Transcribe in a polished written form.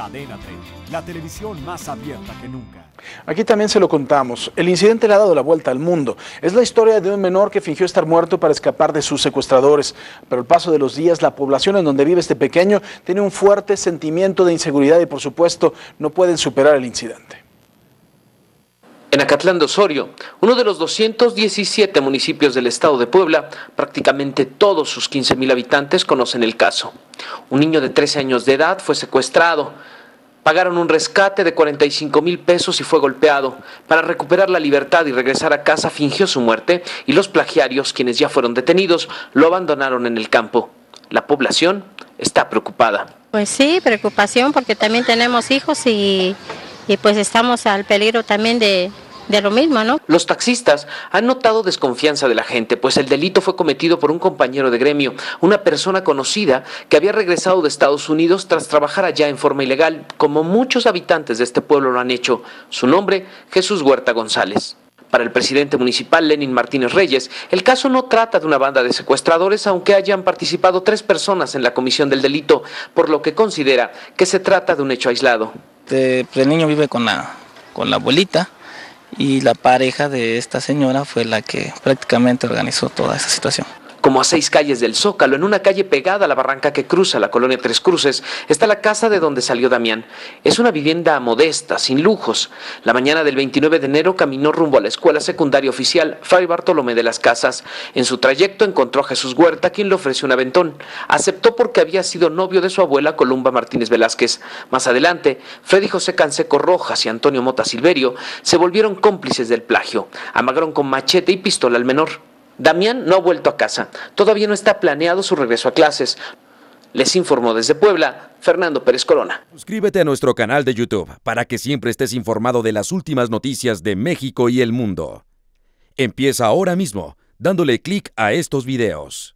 Cadena 30, la televisión más abierta que nunca. Aquí también se lo contamos. El incidente le ha dado la vuelta al mundo. Es la historia de un menor que fingió estar muerto para escapar de sus secuestradores. Pero al paso de los días, la población en donde vive este pequeño tiene un fuerte sentimiento de inseguridad y, por supuesto, no pueden superar el incidente. En Acatlán de Osorio, uno de los 217 municipios del estado de Puebla, prácticamente todos sus 15,000 habitantes conocen el caso. Un niño de 13 años de edad fue secuestrado. Pagaron un rescate de 45,000 pesos y fue golpeado. Para recuperar la libertad y regresar a casa fingió su muerte y los plagiarios, quienes ya fueron detenidos, lo abandonaron en el campo. La población está preocupada. Pues sí, preocupación porque también tenemos hijos y pues estamos al peligro también de lo mismo, ¿no? Los taxistas han notado desconfianza de la gente, pues el delito fue cometido por un compañero de gremio, una persona conocida que había regresado de Estados Unidos tras trabajar allá en forma ilegal, como muchos habitantes de este pueblo lo han hecho. Su nombre, Jesús Huerta González. Para el presidente municipal Lenin Martínez Reyes, el caso no trata de una banda de secuestradores, aunque hayan participado 3 personas en la comisión del delito, por lo que considera que se trata de un hecho aislado. El niño vive con la abuelita y la pareja de esta señora fue la que prácticamente organizó toda esa situación. Como a 6 calles del Zócalo, en una calle pegada a la barranca que cruza la colonia Tres Cruces, está la casa de donde salió Damián. Es una vivienda modesta, sin lujos. La mañana del 29 de enero caminó rumbo a la escuela secundaria oficial Fray Bartolomé de las Casas. En su trayecto encontró a Jesús Huerta, quien le ofreció un aventón. Aceptó porque había sido novio de su abuela Columba Martínez Velázquez. Más adelante, Freddy José Canseco Rojas y Antonio Mota Silverio se volvieron cómplices del plagio. Amagaron con machete y pistola al menor. Damián no ha vuelto a casa. Todavía no está planeado su regreso a clases. Les informó desde Puebla, Fernando Pérez Corona. Suscríbete a nuestro canal de YouTube para que siempre estés informado de las últimas noticias de México y el mundo. Empieza ahora mismo, dándole clic a estos videos.